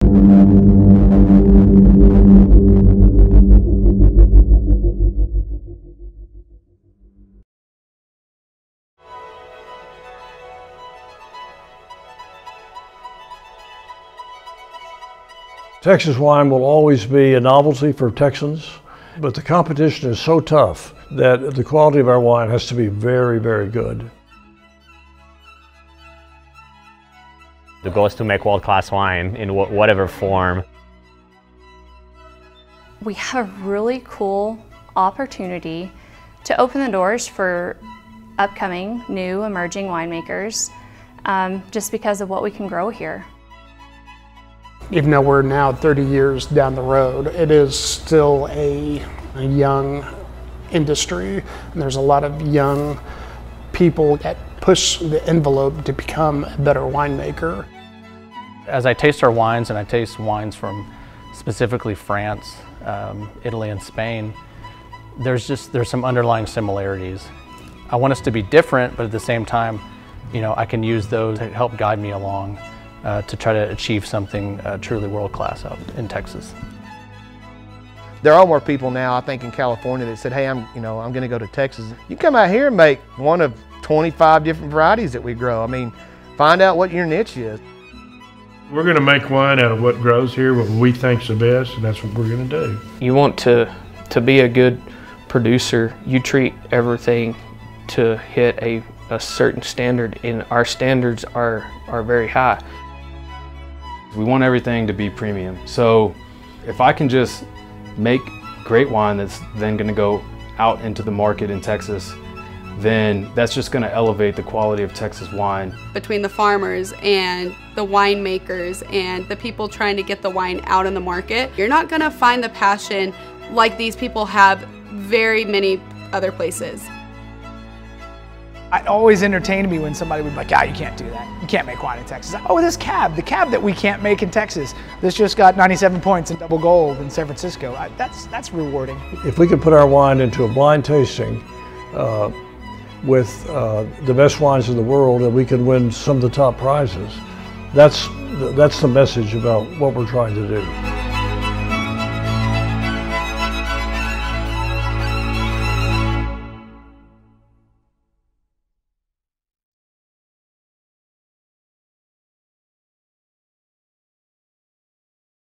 Texas wine will always be a novelty for Texans, but the competition is so tough that the quality of our wine has to be very, very good. The goal is to make world-class wine in whatever form. We have a really cool opportunity to open the doors for upcoming, new, emerging winemakers just because of what we can grow here. Even though we're now 30 years down the road, it is still a young industry, and there's a lot of young people that push the envelope to become a better winemaker. As I taste our wines, and I taste wines from specifically France, Italy, and Spain, there's some underlying similarities. I want us to be different, but at the same time, I can use those to help guide me along to try to achieve something truly world-class out in Texas. There are more people now, I think, in California that said, hey, I'm going to go to Texas. You come out here and make one of 25 different varieties that we grow. I mean, find out what your niche is. We're going to make wine out of what grows here, what we think's the best, and that's what we're going to do. You want to be a good producer, you treat everything to hit a certain standard, and our standards are very high. We want everything to be premium. So if I can just make great wine that's then going to go out into the market in Texas, then that's just going to elevate the quality of Texas wine. Between the farmers and the winemakers and the people trying to get the wine out in the market, you're not going to find the passion like these people have very many other places. It always entertained me when somebody would be like, yeah, you can't do that. You can't make wine in Texas. Oh, this cab, the cab that we can't make in Texas. This just got 97 points and double gold in San Francisco. That's rewarding. If we could put our wine into a blind tasting with the best wines in the world, then we can win some of the top prizes. That's the message about what we're trying to do.